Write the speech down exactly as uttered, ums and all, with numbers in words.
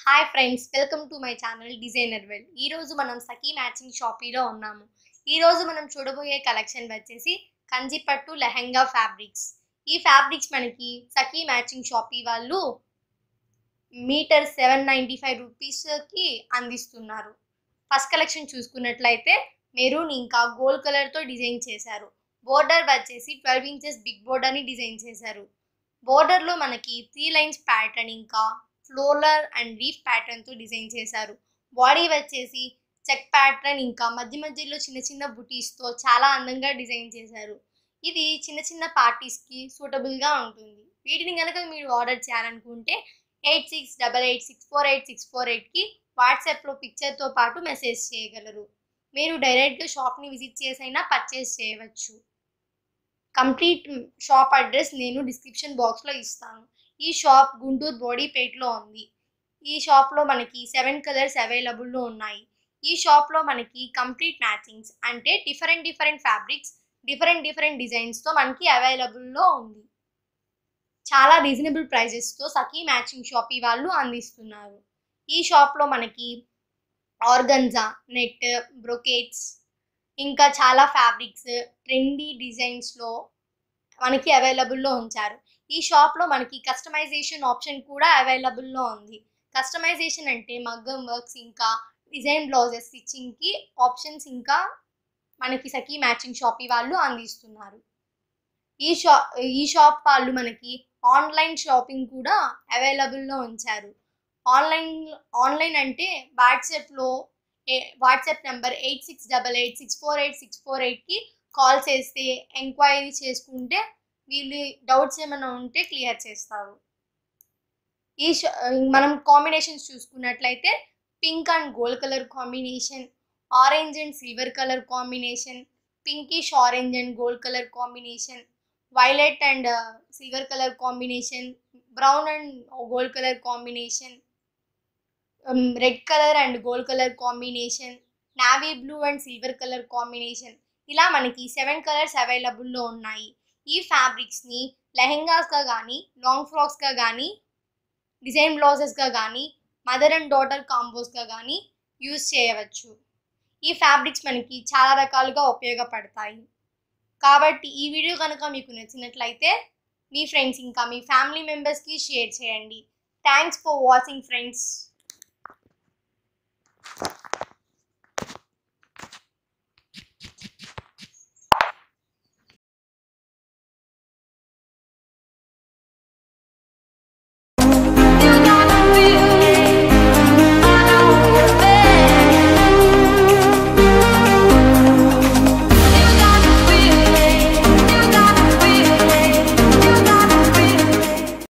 Hi friends, welcome to my channel designer well. ఈ రోజు మనం సఖీ మ్యాచింగ్ షాపీలో ఉన్నాము. ఈ రోజు మనం చూడబోయే కలెక్షన్ వచ్చేసి కంచిపట్టు లెహంగా ఫ్యాబ్రిక్స్. ఈ ఫ్యాబ్రిక్స్ మనకి సఖీ మ్యాచింగ్ షాపీ వాళ్ళు మీటర్ సెవెన్ నైంటీ ఫైవ్ రూపీస్కి అందిస్తున్నారు. ఫస్ట్ కలెక్షన్ చూసుకున్నట్లయితే మెరూన్ ఇంకా గోల్డ్ కలర్తో డిజైన్ చేశారు. బోర్డర్ వచ్చేసి ట్వెల్వ్ ఇంచెస్ బిగ్ బోర్డర్ని డిజైన్ చేశారు. బోర్డర్లో మనకి త్రీ లైన్స్ ప్యాటర్న్ ఇంకా ఫ్లోరల్ అండ్ లీఫ్ ప్యాటర్న్తో డిజైన్ చేశారు. బాడీ వచ్చేసి చెక్ ప్యాటర్న్ ఇంకా మధ్య మధ్యలో చిన్న చిన్న బుటీస్తో చాలా అందంగా డిజైన్ చేశారు. ఇది చిన్న చిన్న పార్టీస్కి సూటబుల్గా ఉంటుంది. వీటిని కనుక మీరు ఆర్డర్ చేయాలనుకుంటే eight six double eight six four eight six four ఎయిట్కి వాట్సాప్లో పిక్చర్తో పాటు మెసేజ్ చేయగలరు. మీరు డైరెక్ట్గా షాప్ని విజిట్ చేసైనా పర్చేస్ చేయవచ్చు. కంప్లీట్ షాప్ అడ్రస్ నేను డిస్క్రిప్షన్ బాక్స్లో ఇస్తాను. ఈ షాప్ గుంటూరు బోడీపేట్లో ఉంది. ఈ షాప్లో మనకి సెవెన్ కలర్స్ అవైలబుల్లో ఉన్నాయి. ఈ షాప్లో మనకి కంప్లీట్ మ్యాచింగ్స్ అంటే different different fabrics different different డిజైన్స్తో మనకి అవైలబుల్లో ఉంది. చాలా రీజనబుల్ ప్రైజెస్తో సఖీ మ్యాచింగ్ షాపీ వాళ్ళు అందిస్తున్నారు. ఈ షాప్లో మనకి ఆర్గన్జా, నెట్, బ్రొకేట్స్ ఇంకా చాలా ఫ్యాబ్రిక్స్ ట్రెండీ డిజైన్స్లో మనకి అవైలబుల్లో ఉంచారు. ఈ షాప్లో మనకి కస్టమైజేషన్ ఆప్షన్ కూడా అవైలబుల్లో ఉంది. కస్టమైజేషన్ అంటే మగ్గం వర్క్స్ ఇంకా డిజైన్ బ్లౌజెస్ స్టిచ్చింగ్కి ఆప్షన్స్ ఇంకా మనకి సఖీ మ్యాచింగ్ షాపీ వాళ్ళు అందిస్తున్నారు. ఈ షా ఈ షాప్ వాళ్ళు మనకి ఆన్లైన్ షాపింగ్ కూడా అవైలబుల్లో ఉంచారు. ఆన్లైన్ ఆన్లైన్ అంటే వాట్సాప్లో WhatsApp number eight six double eight six four eight six four ఎయిట్కి కాల్ చేస్తే ఎంక్వైరీ చేసుకుంటే వీళ్ళు డౌట్స్ ఏమైనా ఉంటే క్లియర్ చేస్తారు. ఈ మనం కాంబినేషన్స్ చూసుకున్నట్లయితే pink and gold colour combination, orange and silver colour combination, pinkish orange and gold colour combination, violet and silver colour combination, brown and gold colour combination, red colour and gold colour combination, navy blue and silver colour combination, ఇలా మనకి seven colours అవైలబుల్లో ఉన్నాయి. ఈ ఫ్యాబ్రిక్స్ని లెహెంగాస్గా కానీ long ఫ్రాక్స్గా కానీ design బ్లౌజెస్గా కానీ mother and daughter కాంబోస్గా కానీ use చేయవచ్చు. ఈ ఫ్యాబ్రిక్స్ మనకి చాలా రకాలుగా ఉపయోగపడతాయి. కాబట్టి ఈ వీడియో కనుక మీకు నచ్చినట్లయితే మీ ఫ్రెండ్స్ ఇంకా మీ ఫ్యామిలీ మెంబర్స్కి షేర్ చేయండి. Thanks for watching friends.